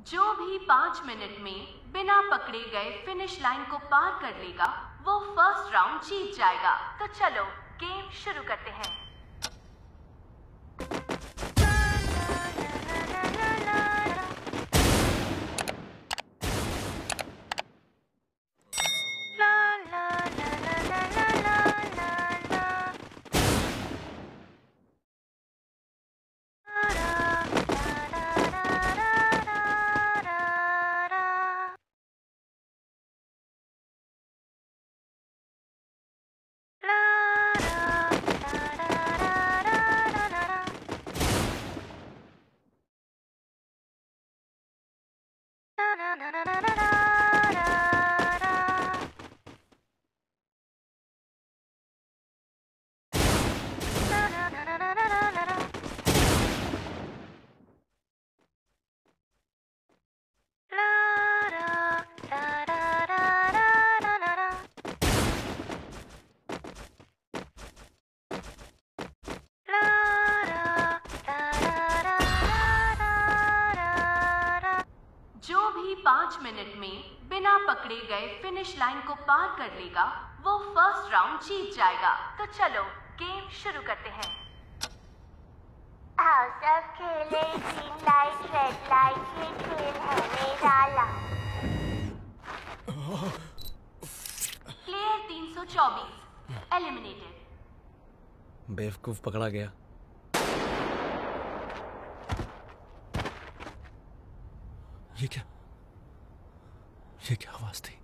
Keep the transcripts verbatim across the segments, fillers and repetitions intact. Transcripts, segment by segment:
जो भी पाँच मिनट में बिना पकड़े गए फिनिश लाइन को पार कर लेगा वो फर्स्ट राउंड जीत जाएगा। तो चलो गेम शुरू करते हैं। जो भी पाँच मिनट में बिना पकड़े गए फिनिश लाइन को पार कर लेगा वो फर्स्ट राउंड जीत जाएगा। तो चलो गेम शुरू करते हैं। आओ सब खेले, ग्रीन लाइट रेड लाइट, ये खेल है निराला। प्लेयर तीन सौ चौबीस एलिमिनेटेड। बेवकूफ पकड़ा गया। ये क्या ये क्या आवाज थी?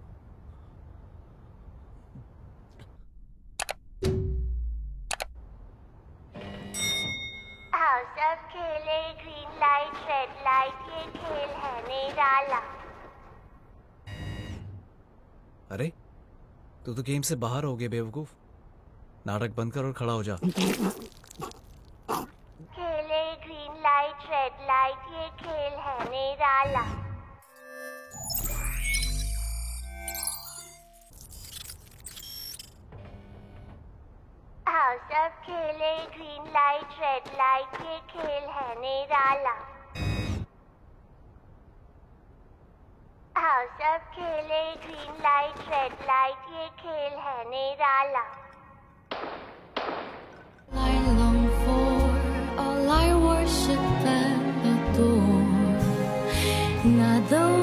आओ सब खेले, ग्रीन लाइट रेड लाइट, ये खेल है निराला। अरे तू तो गेम से बाहर हो गया बेवकूफ। नाटक बंद कर और खड़ा हो जा। खेले ग्रीन लाइट रेड लाइट, ये खेल है निराला। आओ सब खेले, ग्रीन लाइट रेड लाइट, ये खेल है निराला। आओ सब खेले, ग्रीन लाइट रेड लाइट, ये खेल है निराला। I long for all I worship and adore. Not the